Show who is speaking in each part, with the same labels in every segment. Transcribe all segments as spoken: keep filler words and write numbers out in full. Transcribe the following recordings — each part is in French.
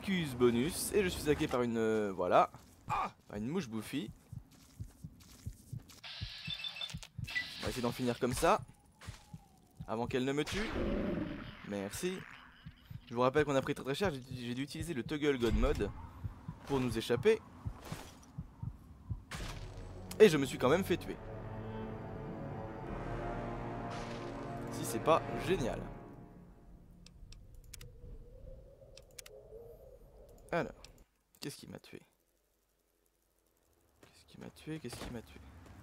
Speaker 1: Ficus bonus. Et je suis attaqué par une... Euh, voilà. Par une mouche bouffie. On va essayer d'en finir comme ça. Avant qu'elle ne me tue. Merci. Je vous rappelle qu'on a pris très très cher. J'ai dû utiliser le Toggle God Mode pour nous échapper. Et je me suis quand même fait tuer. Si c'est pas génial. Alors, qu'est-ce qui m'a tué? Qu'est-ce qui m'a tué? Qu'est-ce qui m'a tué?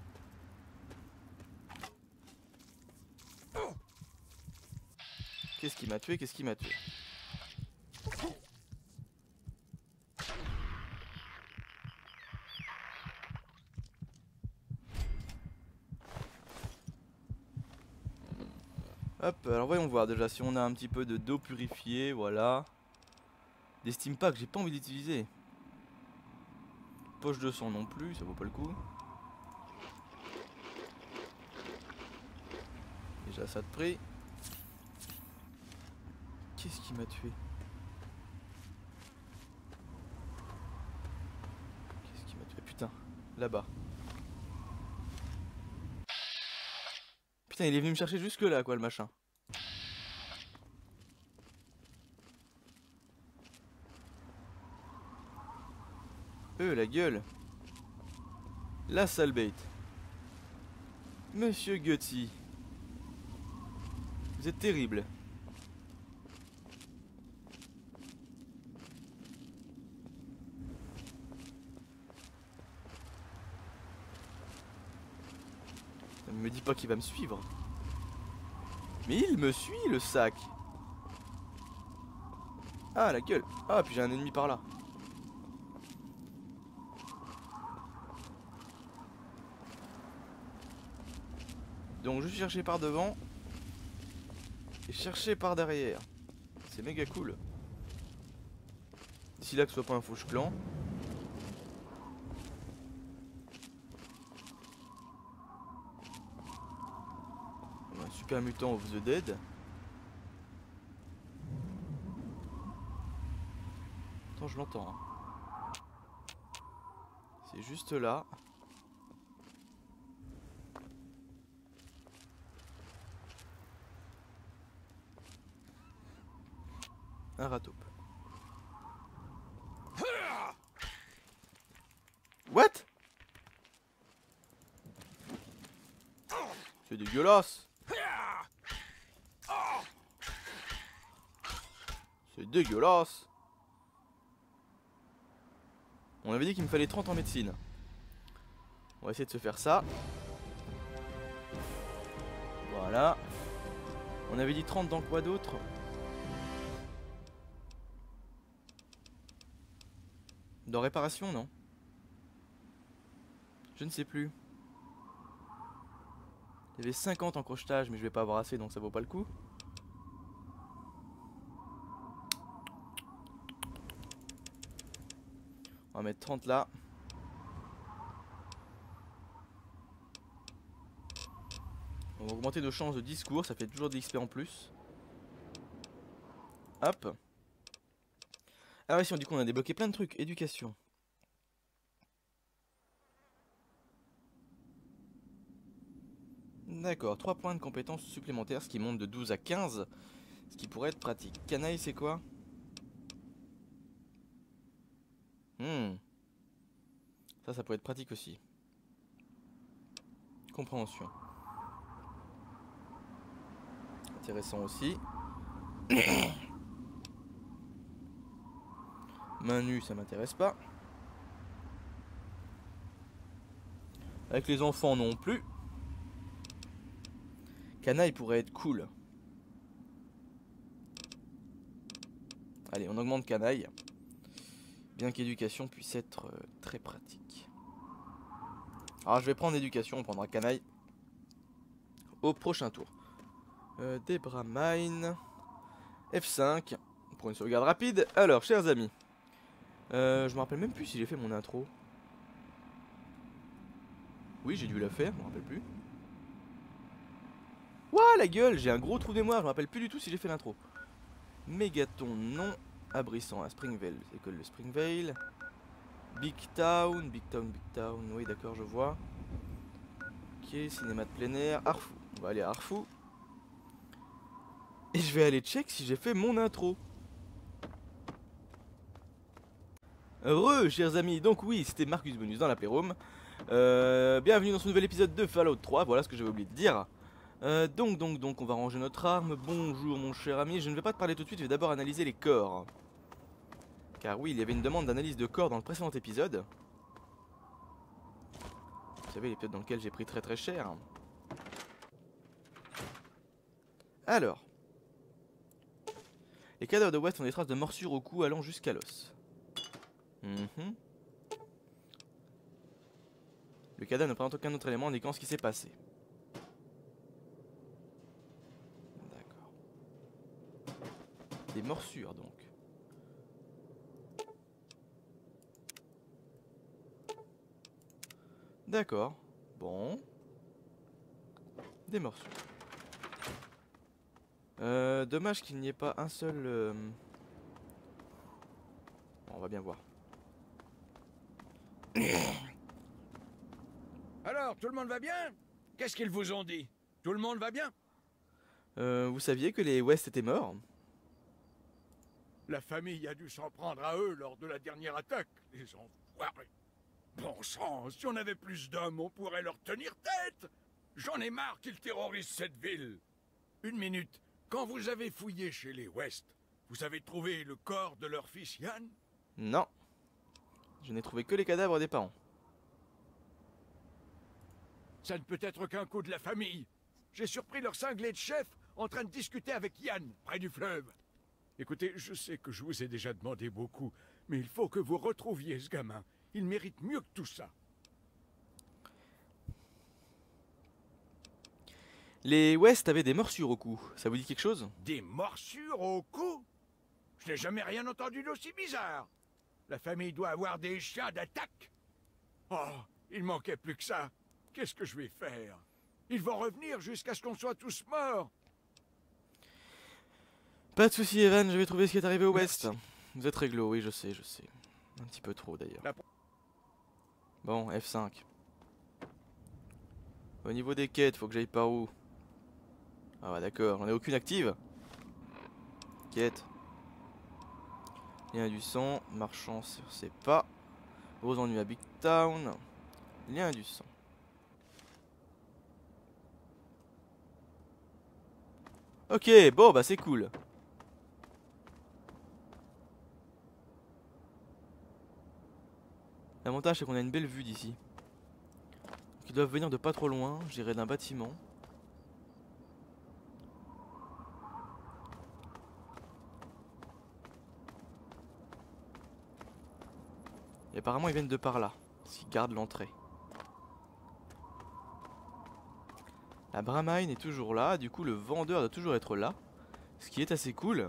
Speaker 1: Qu'est-ce qui m'a tué? Qu'est-ce qui m'a tué? Hop, alors voyons voir déjà si on a un petit peu de d'eau purifiée, voilà. Des steam packs, j'ai pas envie d'utiliser. Poche de sang non plus, ça vaut pas le coup. Déjà ça de prix. Qu'est-ce qui m'a tué? Qu'est-ce qui m'a tué? Putain, là-bas. Putain, il est venu me chercher jusque là, quoi, le machin. Euh, la gueule. La sale bête. Monsieur Gutsy. Vous êtes terrible. Ne me dis pas qu'il va me suivre. Mais il me suit, le sac. Ah, la gueule. Ah, puis j'ai un ennemi par là. Donc je suis cherché par devant. Et cherché par derrière. C'est méga cool. D'ici là que ce soit pas un fouche clan. Un super mutant of the dead. Attends, je l'entends. Hein. C'est juste là. Un rataupe. What? C'est dégueulasse. C'est dégueulasse. On avait dit qu'il me fallait trente en médecine. On va essayer de se faire ça. Voilà. On avait dit trente dans quoi d'autre? Dans réparation, non? Je ne sais plus. Il y avait cinquante en crochetage, mais je vais pas avoir assez, donc ça vaut pas le coup. On va mettre trente là. On va augmenter nos chances de discours, ça fait toujours de l'X P en plus. Hop. Alors ici, du coup, on a débloqué plein de trucs. Éducation. D'accord, trois points de compétences supplémentaires, ce qui monte de douze à quinze. Ce qui pourrait être pratique. Canaille, c'est quoi? Hmm. Ça, ça pourrait être pratique aussi. Compréhension. Intéressant aussi. Main nue, ça m'intéresse pas. Avec les enfants non plus. Canaille pourrait être cool. Allez, on augmente canaille. Bien qu'éducation puisse être euh, très pratique. Alors je vais prendre éducation, on prendra canaille au prochain tour. Euh, Debra Mine. F cinq. Pour une sauvegarde rapide. Alors, chers amis. Euh, je me rappelle même plus si j'ai fait mon intro. Oui, j'ai dû la faire, je me rappelle plus. Ouah, la gueule, j'ai un gros trou de mémoire, je me rappelle plus du tout si j'ai fait l'intro. Mégaton, non. à Brisson, à Springvale, école de Springvale. Big Town, Big Town, Big Town, oui d'accord je vois. Ok, cinéma de plein air, Arfou, on va aller à Arfou. Et je vais aller check si j'ai fait mon intro. Heureux chers amis, donc oui c'était Marcus Bonus dans la Playroom. Euh, bienvenue dans ce nouvel épisode de Fallout trois, voilà ce que j'avais oublié de dire. Euh, donc donc donc on va ranger notre arme, bonjour mon cher ami, je ne vais pas te parler tout de suite, je vais d'abord analyser les corps. Car oui il y avait une demande d'analyse de corps dans le précédent épisode. Vous savez l'épisode dans lequel j'ai pris très très cher. Alors. Les cadavres de West ont des traces de morsures au cou allant jusqu'à l'os. Mm-hmm. Le cadavre ne présente aucun autre élément indiquant ce qui s'est passé. D'accord. Des morsures donc. D'accord. Bon. Des morsures. Euh, dommage qu'il n'y ait pas un seul... Euh... Bon, on va bien voir.
Speaker 2: Alors, tout le monde va bien? Qu'est-ce qu'ils vous ont dit? Tout le monde va bien?
Speaker 1: Euh, vous saviez que les West étaient morts?
Speaker 2: La famille a dû s'en prendre à eux lors de la dernière attaque, les enfoirés. Bon sang, si on avait plus d'hommes, on pourrait leur tenir tête. J'en ai marre qu'ils terrorisent cette ville. Une minute, quand vous avez fouillé chez les West, vous avez trouvé le corps de leur fils Yann?
Speaker 1: Non. Je n'ai trouvé que les cadavres des parents.
Speaker 2: Ça ne peut être qu'un coup de la famille. J'ai surpris leur cinglé de chef en train de discuter avec Yann, près du fleuve. Écoutez, je sais que je vous ai déjà demandé beaucoup, mais il faut que vous retrouviez ce gamin. Il mérite mieux que tout ça.
Speaker 1: Les West avaient des morsures au cou. Ça vous dit quelque chose?
Speaker 2: Des morsures au cou? Je n'ai jamais rien entendu d'aussi bizarre. La famille doit avoir des chiens d'attaque. Oh, il manquait plus que ça. Qu'est-ce que je vais faire? Ils vont revenir jusqu'à ce qu'on soit tous morts.
Speaker 1: Pas de soucis Evan, je vais trouver ce qui est arrivé au West. Vous êtes réglo, oui je sais, je sais. Un petit peu trop d'ailleurs.
Speaker 2: La...
Speaker 1: Bon, F cinq. Au niveau des quêtes, faut que j'aille par où? Ah ouais d'accord, j'en ai aucune active. Quête. Lien du sang, marchand sur ses pas. Gros ennui à Big Town. Lien du sang. Ok, bon bah c'est cool. L'avantage c'est qu'on a une belle vue d'ici. Ils doivent venir de pas trop loin, je dirais d'un bâtiment. Et apparemment ils viennent de par là, s'ils gardent l'entrée. La Bramine est toujours là, du coup le vendeur doit toujours être là. Ce qui est assez cool.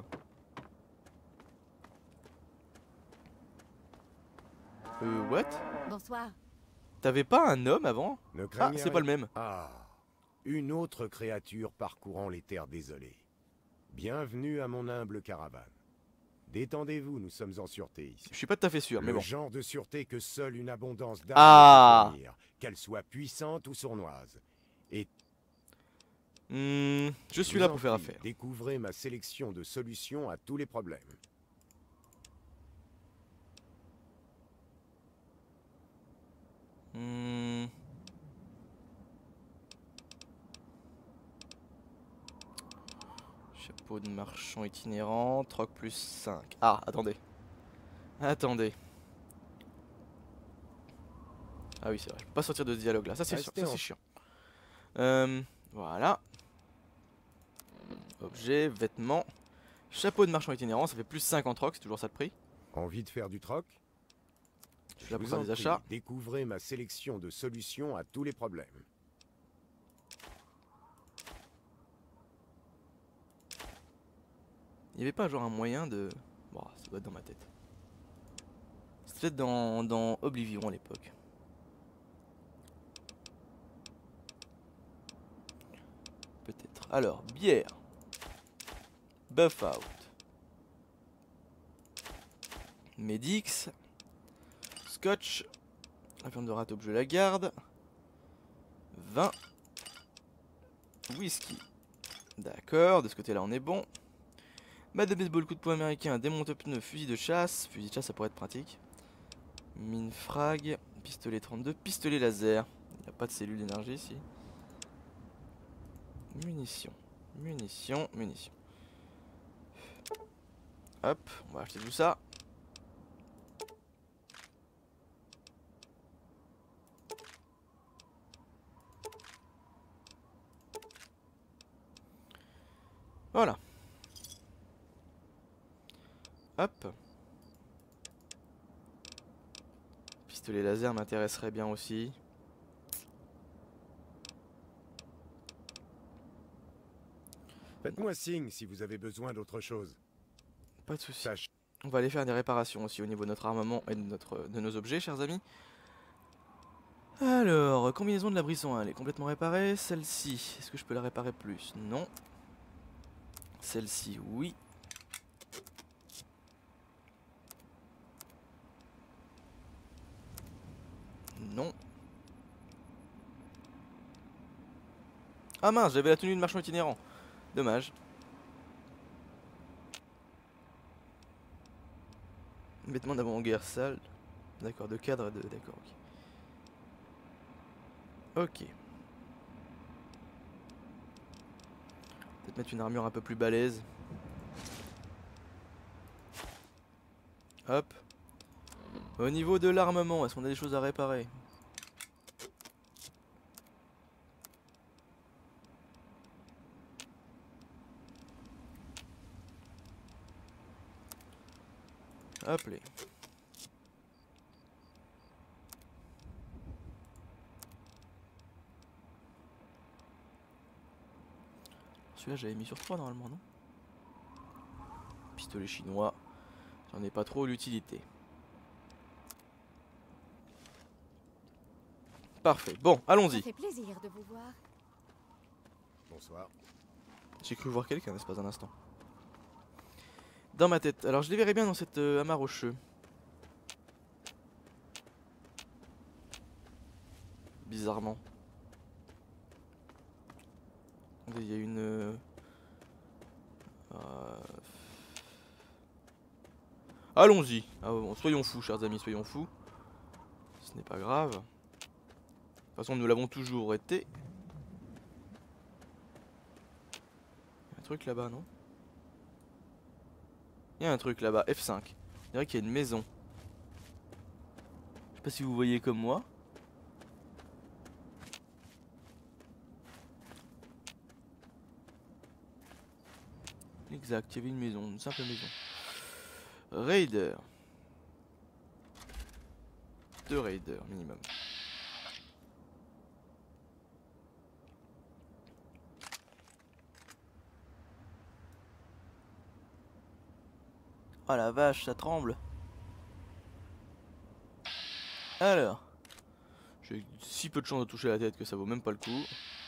Speaker 1: Euh, what?
Speaker 3: Bonsoir.
Speaker 1: T'avais pas un homme avant?
Speaker 4: Ne
Speaker 1: Ah,
Speaker 4: craignez
Speaker 1: c'est pas le même.
Speaker 4: Ah, une autre créature parcourant les terres désolées. Bienvenue à mon humble caravane. Détendez-vous, nous sommes en sûreté ici.
Speaker 1: Je suis pas tout à fait sûr, mais
Speaker 4: Le
Speaker 1: bon.
Speaker 4: genre de sûreté que seule une abondance d'armes
Speaker 1: Ah.
Speaker 4: peut fournir, qu'elle soit puissante ou sournoise. Et
Speaker 1: Hmm, je suis
Speaker 4: vous
Speaker 1: là
Speaker 4: en
Speaker 1: pour faire
Speaker 4: prie,
Speaker 1: affaire.
Speaker 4: Découvrez ma sélection de solutions à tous les problèmes.
Speaker 1: Hmm. Chapeau de marchand itinérant, troc plus cinq. Ah, attendez. Attendez. Ah oui, c'est vrai, je peux pas sortir de ce dialogue là, ça c'est
Speaker 4: Restez en-
Speaker 1: chiant. Euh, voilà. Objet, vêtements. Chapeau de marchand itinérant, ça fait plus cinq en troc, c'est toujours ça le prix.
Speaker 4: Envie de faire du troc?
Speaker 1: Je suis là pour
Speaker 4: vous
Speaker 1: faire
Speaker 4: en
Speaker 1: des
Speaker 4: prie,
Speaker 1: achats.
Speaker 4: Découvrez ma sélection de solutions à tous les problèmes.
Speaker 1: Il n'y avait pas genre un moyen de... Bon, ça doit être dans ma tête. C'était peut-être dans, dans Oblivion à l'époque. Peut-être. Alors, bière. Buff out. Medix. Scotch. La viande de râteau, je la garde. Vin. Whisky. D'accord, de ce côté-là on est bon. Batte de baseball, coup de poing américain, démonte-pneus, fusil de chasse. Fusil de chasse, ça pourrait être pratique. Mine frag, pistolet trente-deux, pistolet laser. Il n'y a pas de cellule d'énergie ici. Munitions, munitions, munitions. Hop, on va acheter tout ça. Voilà. Hop. Pistolet laser m'intéresserait bien aussi.
Speaker 4: Faites-moi signe si vous avez besoin d'autre chose.
Speaker 1: Pas de soucis.
Speaker 4: Sache.
Speaker 1: On va aller faire des réparations aussi au niveau de notre armement et de, notre, de nos objets, chers amis. Alors, combinaison de la brisson, elle est complètement réparée. Celle-ci, est-ce que je peux la réparer plus? Non. Celle-ci, oui. Non. Ah mince, j'avais la tenue de marchand itinérant. Dommage. Vêtements d'avant-guerre sale. D'accord, de cadre de... D'accord, ok. Ok. Peut-être mettre une armure un peu plus balèze. Hop. Au niveau de l'armement, est-ce qu'on a des choses à réparer? Hop les. Celui-là j'avais mis sur trois normalement, non? Pistolet chinois. J'en ai pas trop l'utilité. Parfait. Bon, allons-y.
Speaker 3: Ça fait plaisir de vous voir.
Speaker 4: Bonsoir.
Speaker 1: J'ai cru voir quelqu'un, n'est-ce pas un instant? Dans ma tête. Alors je les verrai bien dans cette euh, amas rocheux. Bizarrement. Il y a une... Euh... Euh... Allons-y. Ah, bon, soyons fous, chers amis, soyons fous. Ce n'est pas grave. De toute façon, nous l'avons toujours été. Il y a un truc là-bas, non? Il y a un truc là-bas, F cinq. On dirait qu'il y a une maison. Je sais pas si vous voyez comme moi. Exact, il y avait une maison, une simple maison. Raider. Deux raiders minimum. Oh la vache, ça tremble. Alors, j'ai si peu de chance de toucher la tête que ça vaut même pas le coup.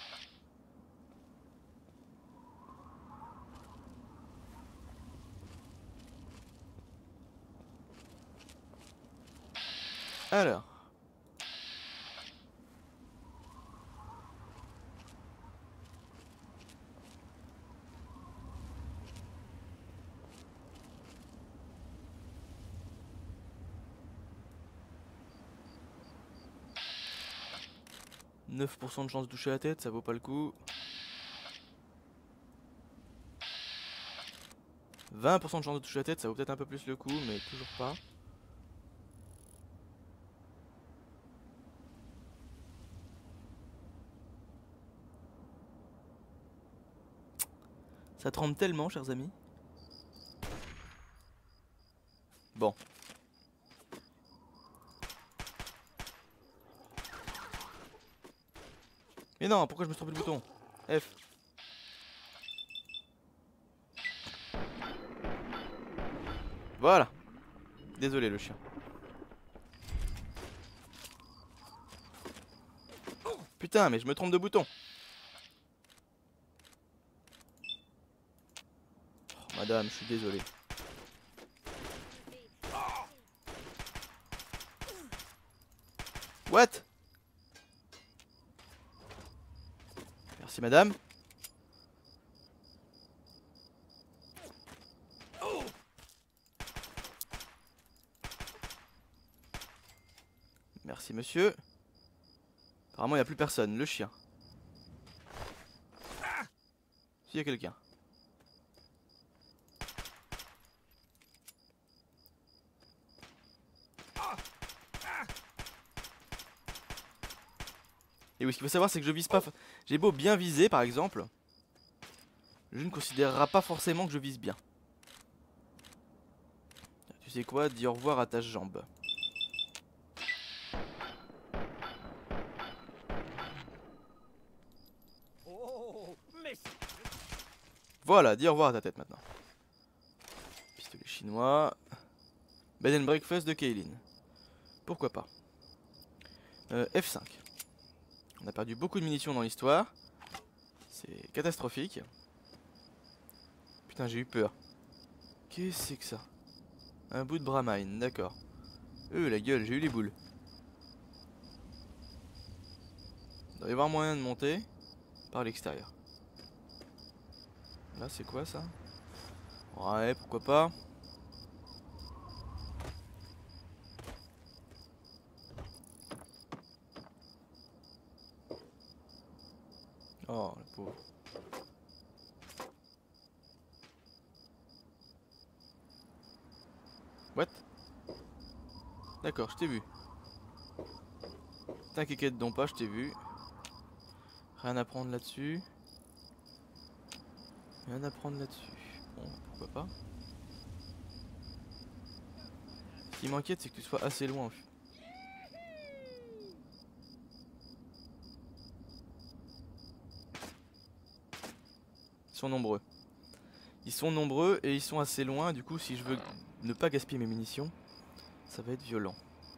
Speaker 1: Alors. neuf pour cent de chance de toucher la tête, ça vaut pas le coup. vingt pour cent de chance de toucher la tête, ça vaut peut-être un peu plus le coup, mais toujours pas. Ça tremble tellement, chers amis. Bon. Mais non, pourquoi je me suis trompé le bouton? F. Voilà. Désolé le chien. Putain, mais je me trompe de bouton. Oh, madame, je suis désolé. What? Merci madame. Merci monsieur. Apparemment il n'y a plus personne, le chien. S'il y a quelqu'un. Et oui, ce qu'il faut savoir c'est que je vise pas... J'ai beau bien viser par exemple, je ne considérera pas forcément que je vise bien. Tu sais quoi, dis au revoir à ta jambe. Voilà, dis au revoir à ta tête maintenant. Pistolet chinois. Bed and breakfast de Kaylin. Pourquoi pas. euh, F cinq. On a perdu beaucoup de munitions dans l'histoire. C'est catastrophique. Putain, j'ai eu peur. Qu'est-ce que c'est que ça? Un bout de bramine, d'accord. Euh, la gueule, j'ai eu les boules. Il doit y avoir moyen de monter par l'extérieur. Là, c'est quoi ça? Ouais, pourquoi pas. Oh, le pauvre. What? D'accord, je t'ai vu. T'inquiète donc pas, je t'ai vu. Rien à prendre là-dessus. Rien à prendre là-dessus. Bon, pourquoi pas. Ce qui m'inquiète, c'est que tu sois assez loin. Ils sont nombreux. Ils sont nombreux et ils sont assez loin. Du coup, si je veux ne pas gaspiller mes munitions, ça va être violent.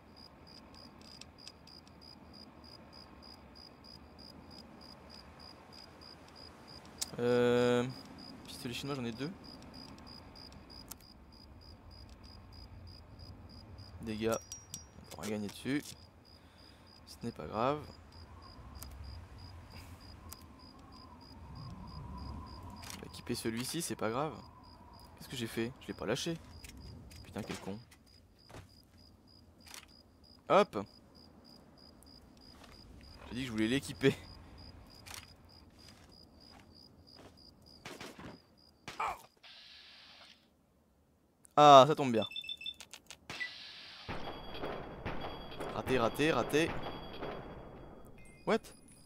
Speaker 1: Euh... Pistolet chinois, j'en ai deux. Dégâts, on pourra gagner dessus. Ce n'est pas grave. On va équiper celui-ci, c'est pas grave. Qu'est-ce que j'ai fait? Je l'ai pas lâché. Putain, quel con. Hop. J'ai dit que je voulais l'équiper. Ah, ça tombe bien. Raté, raté, raté. What?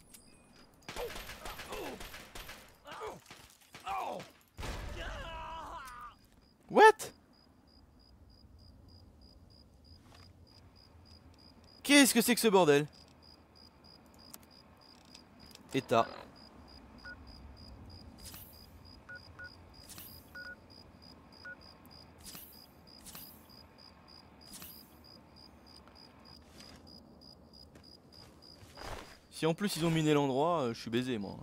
Speaker 1: What? Qu'est-ce que c'est que ce bordel? État. Si en plus ils ont miné l'endroit, euh, je suis baisé moi.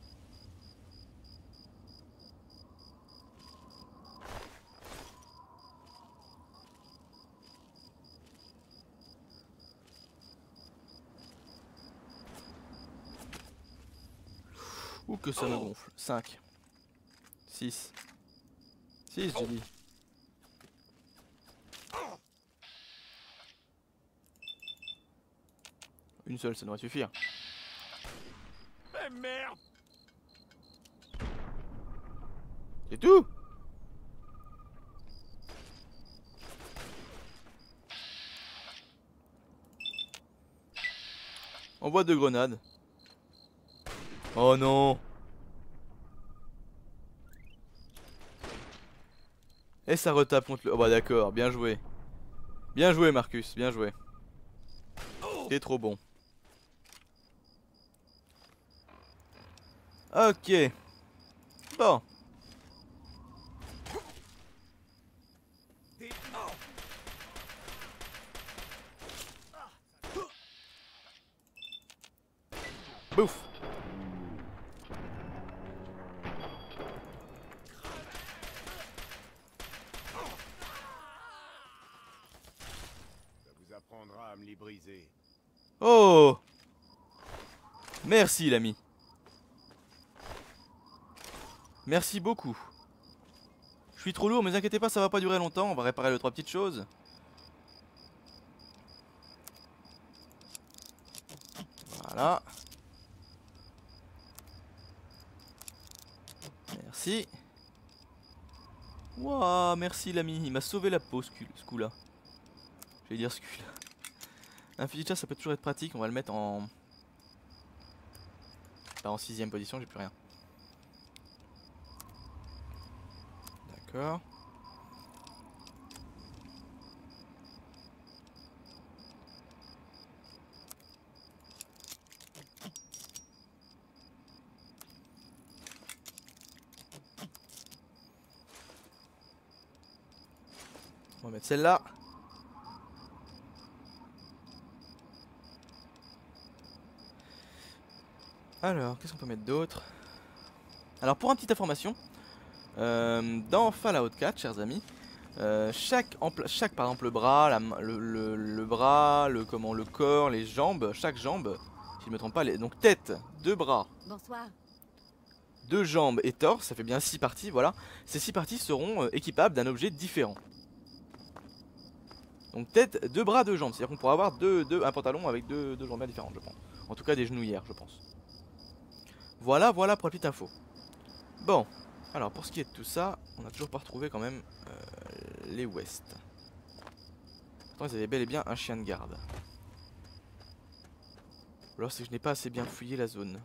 Speaker 1: Ouh que ça me gonfle. cinq. six. six j'ai dit. Une seule, ça devrait suffire.
Speaker 2: Mais merde!
Speaker 1: C'est tout? Envoie deux grenades. Oh non! Et ça retape contre le... Oh bah d'accord, bien joué. Bien joué Marcus, bien joué. T'es trop bon. Ok. Bon. Bouf.
Speaker 4: Ça vous apprendra à me les briser.
Speaker 1: Oh! Merci l'ami. Merci beaucoup. Je suis trop lourd, mais inquiétez pas, ça va pas durer longtemps. On va réparer les trois petites choses. Voilà. Merci. Waouh, merci l'ami. Il m'a sauvé la peau ce coup-là. Je vais dire ce coup-là. Un fusil de chasse, ça peut toujours être pratique. On va le mettre en... Pas en sixième position, j'ai plus rien. D'accord. On va mettre celle-là. Alors, qu'est-ce qu'on peut mettre d'autre? Alors, pour une petite information, euh, dans Fallout quatre, chers amis, euh, chaque, chaque, par exemple, le bras, la, le, le, le bras, le, comment, le corps, les jambes, chaque jambe, si je ne me trompe pas, les, donc tête, deux bras,
Speaker 3: Bonsoir.
Speaker 1: deux jambes et torse, ça fait bien six parties, voilà. Ces six parties seront euh, équipables d'un objet différent. Donc tête, deux bras, deux jambes, c'est-à-dire qu'on pourra avoir deux, deux, un pantalon avec deux, deux jambes différentes, je pense. En tout cas des genouillères, je pense. Voilà, voilà pour la petite info. Bon, alors pour ce qui est de tout ça, on n'a toujours pas retrouvé quand même euh, les West. Pourtant ils avaient bel et bien un chien de garde. Ou alors c'est que je n'ai pas assez bien fouillé la zone.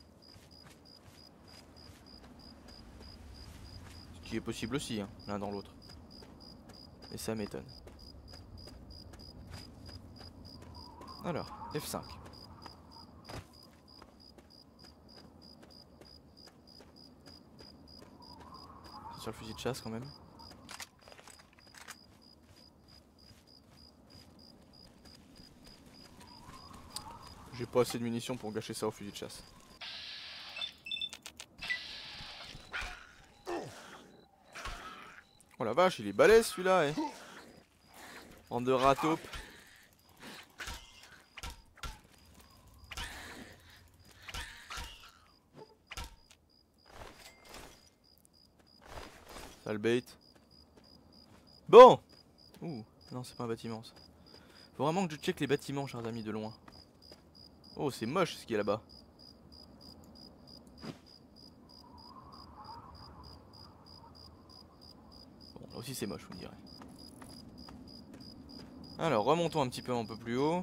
Speaker 1: Ce qui est possible aussi, hein, l'un dans l'autre. Et ça m'étonne. Alors, F cinq. Sur le fusil de chasse quand même. J'ai pas assez de munitions pour gâcher ça au fusil de chasse. Oh la vache, il est balèze celui-là, eh. En de rataupe. Ça le bait. Bon. Ouh, non c'est pas un bâtiment ça. Faut vraiment que je check les bâtiments, chers amis, de loin. Oh, c'est moche ce qu'il y a là-bas. Bon, là aussi c'est moche, vous me direz. Alors, remontons un petit peu un peu plus haut.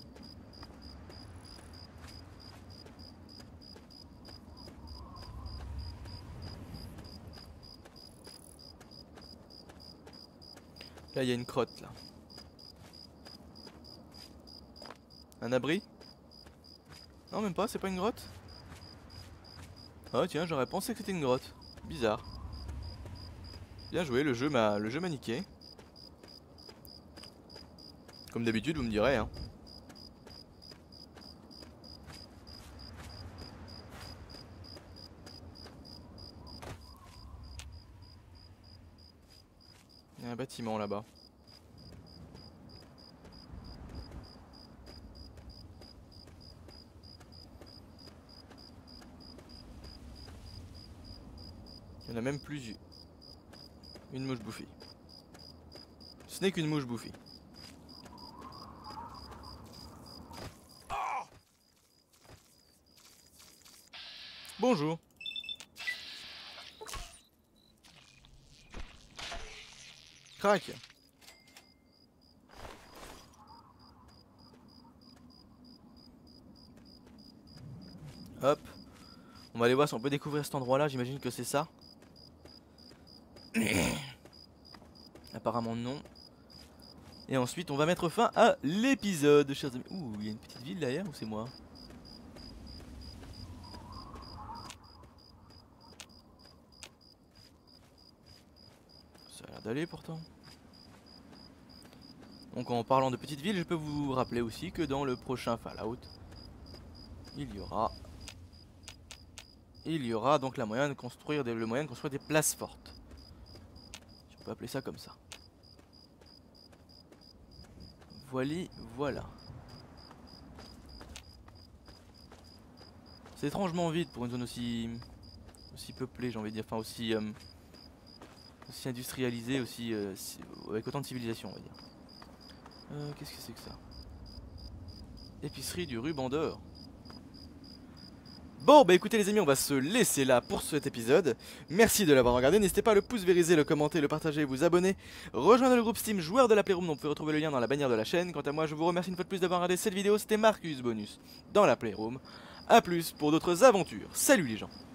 Speaker 1: Là, il y a une crotte, là. Un abri? Non, même pas, c'est pas une grotte? Ah tiens, j'aurais pensé que c'était une grotte. Bizarre. Bien joué, le jeu m'a le jeu m'a niqué. Comme d'habitude, vous me direz, hein. Il y a un bâtiment là-bas. Il y en a même plus. Une mouche bouffée. Ce n'est qu'une mouche bouffée. Bonjour. Crac. Hop. On va aller voir si on peut découvrir cet endroit là, j'imagine que c'est ça. Apparemment non. Et ensuite on va mettre fin à l'épisode, chers amis. Ouh, il y a une petite ville derrière ou c'est moi? Ça a l'air d'aller pourtant. Donc en parlant de petite ville, je peux vous rappeler aussi que dans le prochain Fallout, il y aura... Il y aura donc la moyen de construire des, le moyen de construire des places fortes. Si on peut appeler ça comme ça. Voili, voilà. C'est étrangement vide pour une zone aussi aussi peuplée, j'ai envie de dire, enfin aussi euh, aussi industrialisée, aussi euh, si, avec autant de civilisation, on va dire. Euh, Qu'est-ce que c'est que ça? Épicerie du ruban d'or. Bon bah écoutez les amis, on va se laisser là pour cet épisode. Merci de l'avoir regardé, n'hésitez pas à le pouce vériser, le commenter, le partager, vous abonner. Rejoindre le groupe Steam joueur de la Playroom dont vous pouvez retrouver le lien dans la bannière de la chaîne. Quant à moi je vous remercie une fois de plus d'avoir regardé cette vidéo, c'était Marcus Bonus dans la Playroom. A plus pour d'autres aventures, salut les gens.